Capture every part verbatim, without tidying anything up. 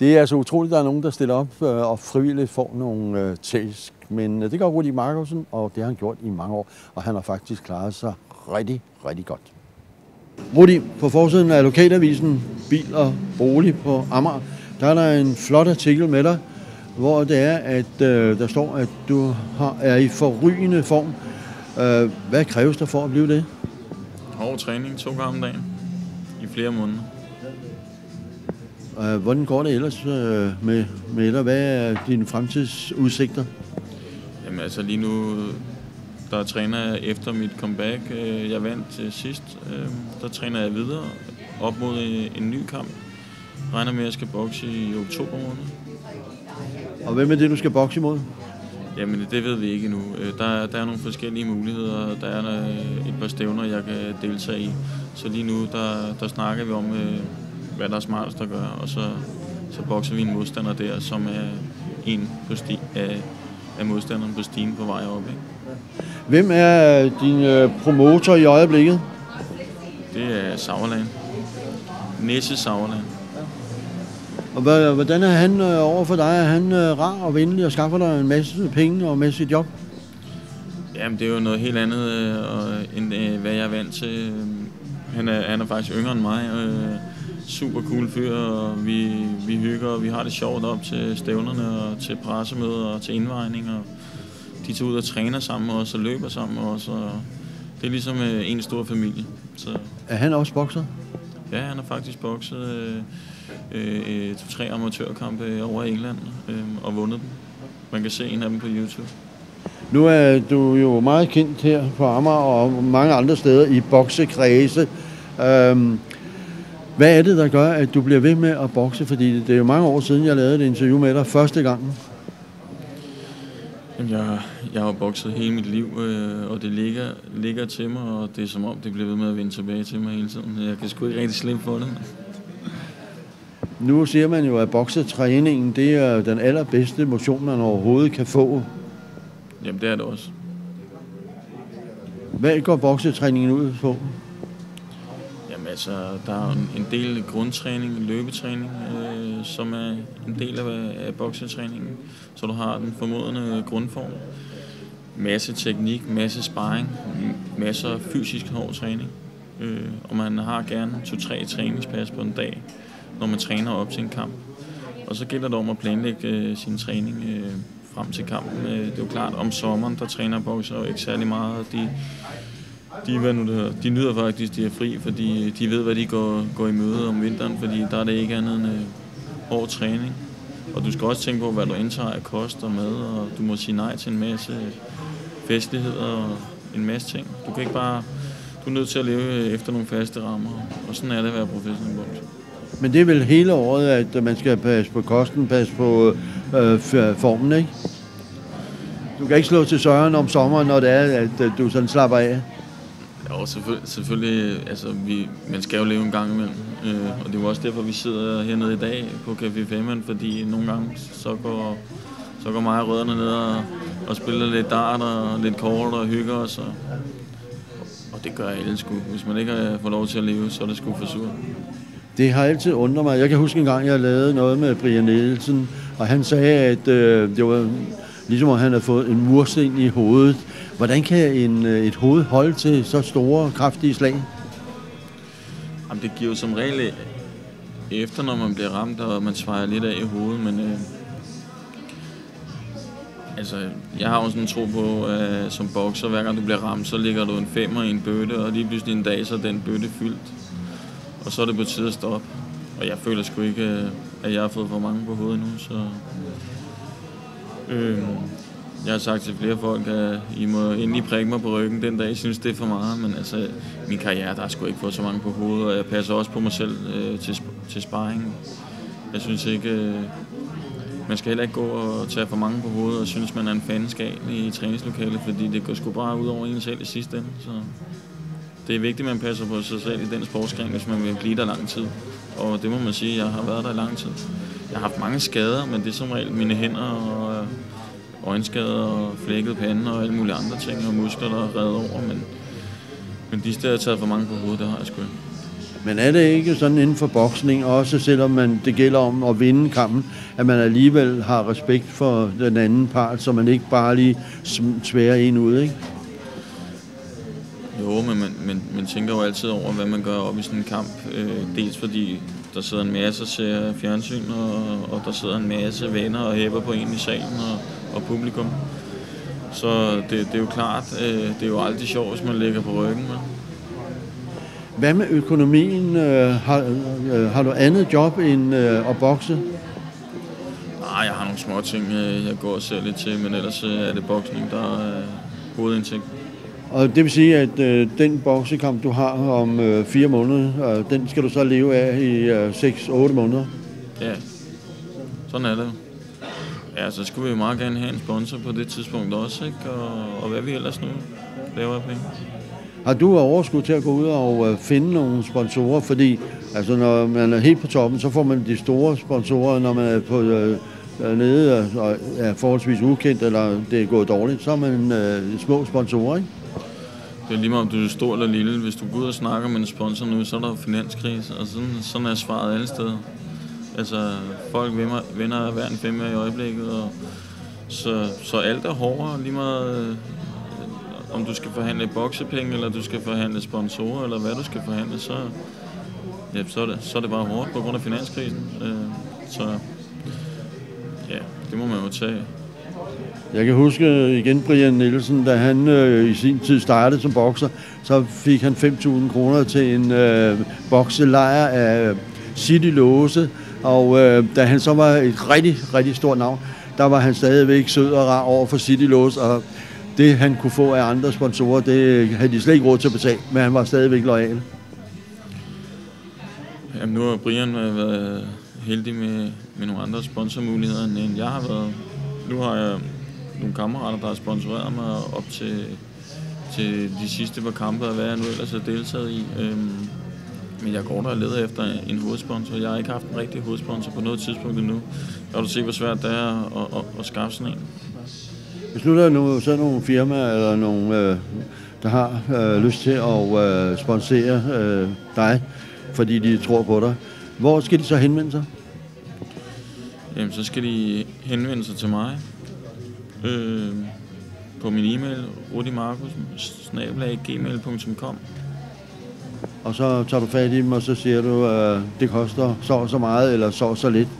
Det er altså utroligt, at der er nogen, der stiller op øh, og frivilligt får nogle øh, tæsk. Men øh, det gør Rudi Markussen, og det har han gjort i mange år. Og han har faktisk klaret sig rigtig, rigtig godt. Rudi, på forsiden af lokalavisen Bil og Bolig på Amager, der er der en flot artikel med dig, hvor det er, at øh, der står, at du har, er i forrygende form. Øh, hvad kræves der for at blive det? Hård træning to gange om dagen i flere måneder. Øh, hvordan går det ellers øh, med, med dig? Hvad er dine fremtidsudsigter? Jamen altså lige nu, der træner jeg efter mit comeback. Jeg vandt til sidst. Der træner jeg videre op mod en ny kamp. Jeg regner med, at jeg skal bokse i oktober måned. Og hvem er det, du skal bokse imod? Jamen det ved vi ikke endnu. Der, der er nogle forskellige muligheder. Der er et par stævner, jeg kan deltage i. Så lige nu, der, der snakker vi om, hvad der er smartest at gøre. Og så, så bokser vi en modstander der, som er en på sti, af, af modstanderen på stigen på vej op. Ikke? Hvem er din promotor i øjeblikket? Det er Sauerland. Nisse Sauerland. Og hvordan er han over for dig? Er han rar og venlig og skaffer dig en masse penge og en masse job? Jamen, det er jo noget helt andet, end hvad jeg er vant til. Han er, han er faktisk yngre end mig. Super cool fyr, og vi, vi hygger, og vi har det sjovt op til stævnerne og til pressemøder og til indvejning. Og de tager ud og træner sammen med os og løber sammen med os. Og det er ligesom en stor familie. Så. Er han også bokser? Ja, han har faktisk bokset øh, to-tre amatørkampe over i England øh, og vundet dem. Man kan se en af dem på YouTube. Nu er du jo meget kendt her på Amager og mange andre steder i boksekredse. Øhm, hvad er det, der gør, at du bliver ved med at bokse? Fordi det er jo mange år siden, jeg lavede et interview med dig første gang. Jeg, jeg har bokset hele mit liv, øh, og det ligger, ligger til mig, og det er som om, det bliver ved med at vende tilbage til mig hele tiden. Jeg kan sgu ikke rigtig slippe for det. Nu siger man jo, at boksetræningen, det er den allerbedste motion, man overhovedet kan få. Jamen, det er det også. Hvad går boksetræningen ud på? Jamen altså, der er en del grundtræning, løbetræning, øh, som er en del af, af boksetræningen. Så du har den formodende grundform. Masse teknik, masse sparring, masser af fysisk hård træning. Øh, og man har gerne to-tre træningspas på en dag, når man træner op til en kamp. Og så gælder det om at planlægge øh, sin træning øh, frem til kampen. Øh, det er jo klart, om sommeren, der træner bokser ikke særlig meget. De, de, hvad nu det, de nyder faktisk, de er fri, fordi de ved, hvad de går, går i møde om vinteren, fordi der er det ikke andet end øh, hård træning. Og du skal også tænke på, hvad du indtager af kost og mad, og du må sige nej til en masse festligheder og en masse ting. Du kan ikke bare, du er nødt til at leve efter nogle faste rammer, og sådan er det at være professionel bokser. Men det er vel hele året, at man skal passe på kosten, passe på øh, formen, ikke? Du kan ikke slå til søren om sommeren, når det er, at du sådan slapper af. Jo, selvfølgelig. selvfølgelig altså, vi, man skal jo leve en gang imellem. Øh, og det er jo også derfor, vi sidder hernede i dag på Café Femern, fordi nogle gange så går, så går mig og rødderne ned og, og spiller lidt dart og lidt kort og hygger os. Og, og det gør alle sgu. Hvis man ikke får lov til at leve, så er det sgu for surt. Det har altid undret mig. Jeg kan huske en gang, jeg lavede noget med Brian Nielsen, og han sagde, at øh, det var ligesom om han havde fået en mursten i hovedet. Hvordan kan en, et hoved holde til så store, kraftige slag? Jamen, det giver jo som regel efter, når man bliver ramt, og man svejer lidt af i hovedet, men øh, altså, jeg har jo sådan en tro på, at som bokser, hver gang du bliver ramt, så ligger du en femmer i en bøtte, og lige pludselig en dag, så er den bøtte fyldt. Og så er det på tide at stoppe. Og jeg føler sgu ikke, at jeg har fået for mange på hovedet nu, så øh, jeg har sagt til flere folk, at I må endelig prikke mig på ryggen den dag, jeg synes, det er for meget. Men altså, min karriere, der har sgu ikke fået så mange på hovedet, og jeg passer også på mig selv øh, til, til sparring. Jeg synes ikke, øh, man skal heller ikke gå og tage for mange på hovedet, og synes, man er en fanskab i træningslokalet, fordi det går sgu bare ud over en selv i sidste ende. Så det er vigtigt, at man passer på sig selv i den sportsgren, hvis man vil blive der lang tid. Og det må man sige, jeg har været der i lang tid. Jeg har haft mange skader, men det er som regel mine hænder og øjenskader og flækket pande og alle mulige andre ting, og muskler, der er revet over. Men, men de steder, jeg har taget for mange på hovedet, det har jeg sgu ikke. Men er det ikke sådan inden for boksning, også selvom man, det gælder om at vinde kampen, at man alligevel har respekt for den anden part, så man ikke bare lige sværer en ud, ikke? Jo, men man, man, man tænker jo altid over, hvad man gør op i sådan en kamp. Øh, dels fordi der sidder en masse og ser fjernsyn, og, og der sidder en masse venner og hæpper på en i salen og, og publikum. Så det, det er jo klart, øh, det er jo aldrig sjovt, hvis man ligger på ryggen. Men. Hvad med økonomien? Øh, har, øh, har du andet job end øh, at bokse? Nej, jeg har nogle små ting, jeg går og ser lidt til, men ellers er det boksning, der er hovedindtægt. Og det vil sige, at øh, den boksekamp, du har om øh, fire måneder, øh, den skal du så leve af i øh, seks otte måneder? Ja, sådan er det. Ja, så skulle vi jo meget gerne have en sponsor på det tidspunkt også, ikke? Og, og hvad vi ellers nu laver af penge. Har du overskud til at gå ud og øh, finde nogle sponsorer? Fordi altså, når man er helt på toppen, så får man de store sponsorer, når man er på øh, nede og er forholdsvis ukendt, eller det er gået dårligt, så er man øh, små sponsorer, ikke? Det er lige meget, om du er stor eller lille. Hvis du går ud og snakker med en sponsor nu, så er der finanskrise, og sådan, sådan er svaret alle steder. Altså, folk vinder, vinder hver en fem i øjeblikket, og så, så alt er hårdere, lige meget øh, om du skal forhandle boksepenge, eller du skal forhandle sponsorer, eller hvad du skal forhandle, så, ja, så, er, det, så er det bare hårdt på grund af finanskrisen. Øh, så ja, det må man jo tage. Jeg kan huske igen Brian Nielsen, da han øh, i sin tid startede som bokser, så fik han fem tusind kroner til en øh, bokselejr af City Låse, og øh, da han så var et rigtig, rigtig stort navn, der var han stadigvæk sød og rar over for City Låse, og det han kunne få af andre sponsorer, det havde de slet ikke råd til at betale, men han var stadigvæk loyal. Jamen nu har Brian været heldig med, med nogle andre sponsormuligheder, end jeg har været. Nu har jeg nogle kammerater, der har sponsoreret mig op til, til de sidste par kampe, og hvad jeg nu ellers har deltaget i. Øhm, men jeg går der og leder efter en hovedsponsor. Jeg har ikke haft en rigtig hovedsponsor på noget tidspunkt endnu. Jeg har du se, hvor svært det er at, at, at skaffe sådan en. Hvis nu der er nogle, så nogle firmaer eller nogle, øh, der har øh, lyst til at øh, sponsere øh, dig, fordi de tror på dig, hvor skal de så henvende sig? Jamen, så skal de henvende sig til mig øh, på min e-mail, rudimarkusen snabel-a gmail punktum com. Og så tager du fat i dem, og så siger du, at det koster så og så meget, eller så og så lidt.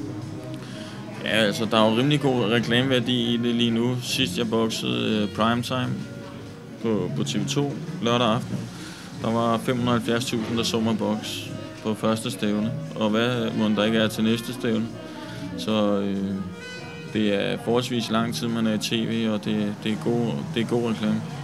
Ja, altså, der er jo rimelig god reklameværdi i det lige nu. Sidst jeg boksede uh, primetime på, på T V to lørdag aften, der var fem hundrede og halvfjerds tusind, der så mig boks på første stævne. Og hvad må der ikke er til næste stævne? Så øh, det er forholdsvis lang tid, man er i tv, og det, det, er god, det er god reklame.